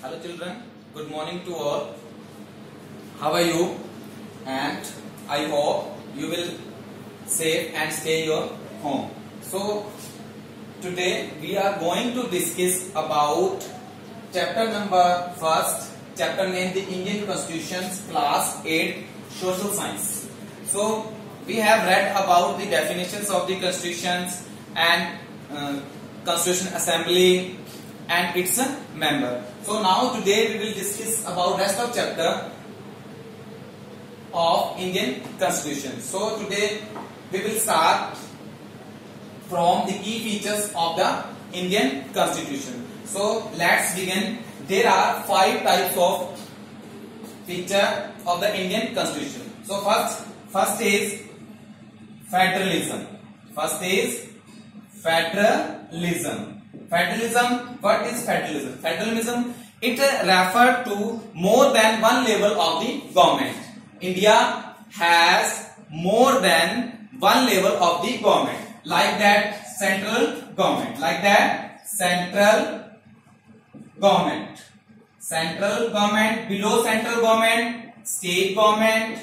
Hello children, good morning to all. How are you? And I hope you will safe and stay your home. So today we are going to discuss about chapter number first, chapter named the Indian Constitutions, class 8 social science. So we have read about the definitions of the constitutions and Constitution Assembly and its member. So now today we will discuss about rest of chapter of Indian Constitution. So today we will start from the key features of the Indian Constitution. So let's begin. There are 5 types of feature of the Indian Constitution. So first is federalism. First is federalism. Federalism. What is federalism? Federalism, it refers to more than one level of the government. India has more than one level of the government. Like that central government. Like that central government. Central government, below central government, state government,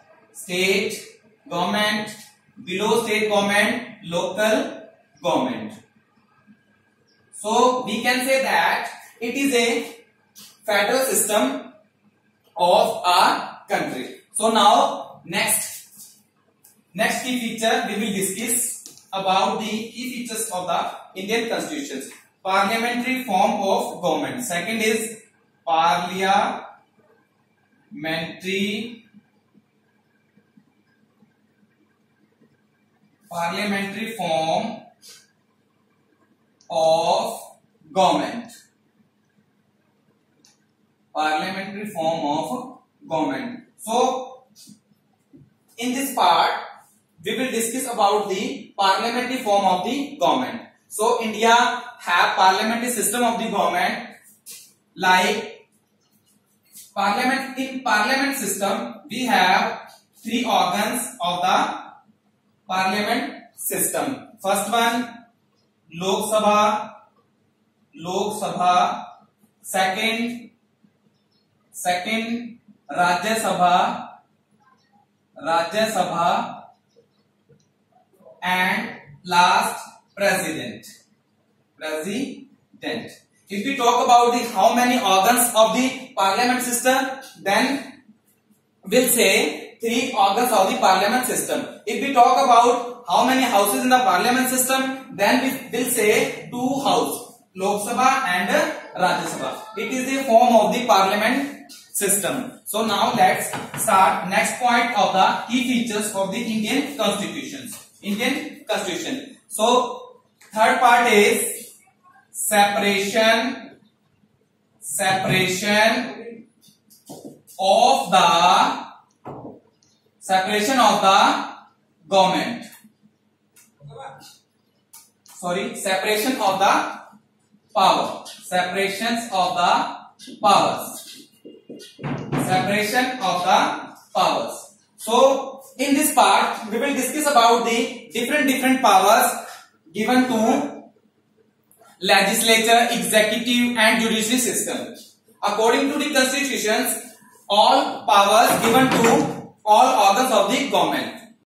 below state government, local government. So we can say that it is a federal system of our country. So now next key feature we will discuss about the key features of the Indian Constitution. Parliamentary form of government. Second is parliamentary form of government. Parliamentary form of government. So in this part we will discuss about the parliamentary form of the government. So India have parliamentary system of the government. Like parliament, in parliament system we have 3 organs of the parliament system. First one Lok Sabha, second Rajya Sabha, and last President. If we talk about the how many organs of the parliament system, then we'll say 3 organs of the parliament system. If we talk about how many houses in the parliament system, then we will say 2 houses, Lok Sabha and Rajya Sabha. It is the form of the parliament system. So now let's start next point of the key features of the Indian Constitution. So third part is separation of the government. Separation of the power. Separation of the powers. So in this part we will discuss about the different powers given to legislature, executive and judiciary system. According to the constitutions, all powers given to all organs of the government.